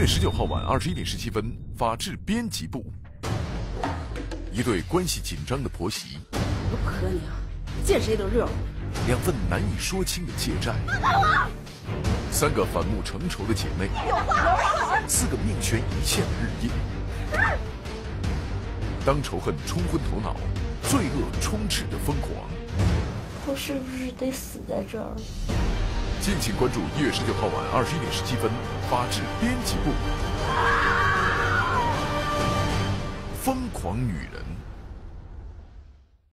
月19号晚21点17分，法制编辑部。一对关系紧张的婆媳， 我婆娘见谁都热乎。 两份难以说清的借债，三个反目成仇的姐妹，四个命悬一线的日夜。当仇恨冲昏头脑，罪恶充斥着疯狂， 我是不是得死在这儿？ 敬请关注1月19号晚21点17分，法制编辑部。疯狂女人。